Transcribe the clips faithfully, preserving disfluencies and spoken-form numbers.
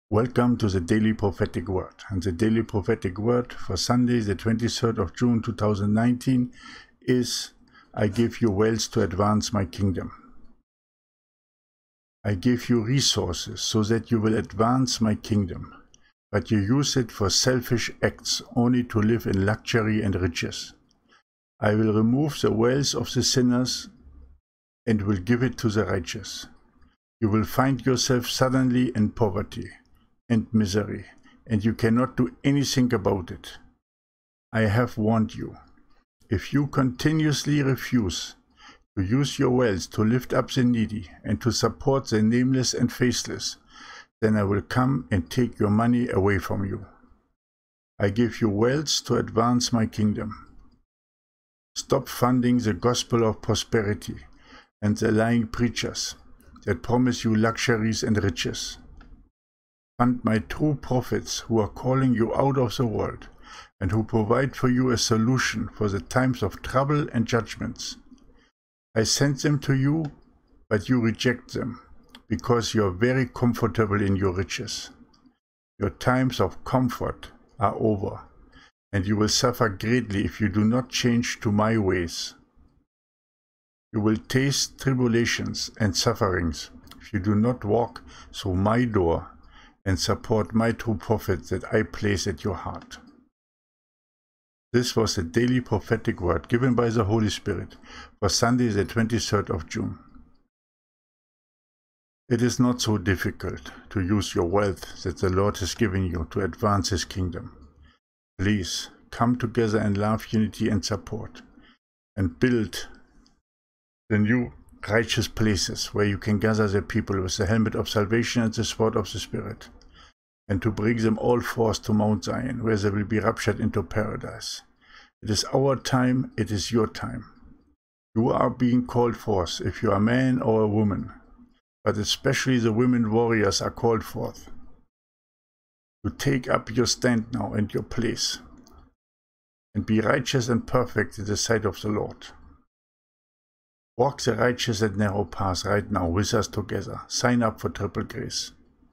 Welcome to the Daily Prophetic Word. And the Daily Prophetic Word for Sunday, the twenty-third of June two thousand nineteen is, I give you wealth to advance my kingdom. I give you resources so that you will advance my kingdom, but you use it for selfish acts only to live in luxury and riches. I will remove the wealth of the sinners and will give it to the righteous. You will find yourself suddenly in poverty and misery, and you cannot do anything about it. I have warned you. If you continuously refuse to use your wealth to lift up the needy and to support the nameless and faceless, then I will come and take your money away from you. I give you wealth to advance my kingdom. Stop funding the gospel of prosperity and the lying preachers that promise you luxuries and riches. Fund my true prophets who are calling you out of the world and who provide for you a solution for the times of trouble and judgments. I sent them to you, but you reject them because you are very comfortable in your riches. Your times of comfort are over, and you will suffer greatly if you do not change to my ways. You will taste tribulations and sufferings if you do not walk through my door and support my true prophet that I place at your heart. This was the daily prophetic word given by the Holy Spirit for Sunday, the twenty-third of June. It is not so difficult to use your wealth that the Lord has given you to advance His kingdom. Please come together in love, unity and support, and build the new righteous places where you can gather the people with the helmet of salvation and the sword of the Spirit, and to bring them all forth to Mount Zion, where they will be raptured into paradise. It is our time, it is your time. You are being called forth, if you are a man or a woman, but especially the women warriors are called forth to take up your stand now and your place, and be righteous and perfect in the sight of the Lord. Walk the righteous and narrow path right now with us together. Sign up for Triple Grace.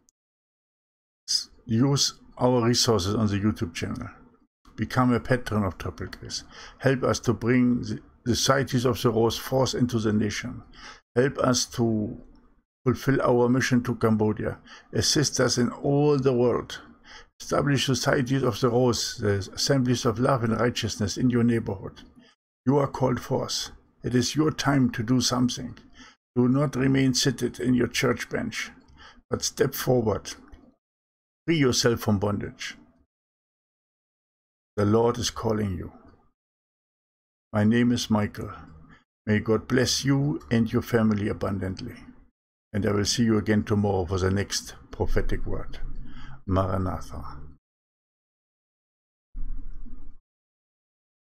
Use our resources on the YouTube channel. Become a patron of Triple Grace. Help us to bring the, the Societies of the Rose forth into the nation. Help us to fulfill our mission to Cambodia. Assist us in all the world. Establish Societies of the Rose, the assemblies of love and righteousness in your neighborhood. You are called forth. It is your time to do something. Do not remain seated in your church bench, but step forward. Free yourself from bondage. The Lord is calling you. My name is Michael. May God bless you and your family abundantly. And I will see you again tomorrow for the next prophetic word. Maranatha.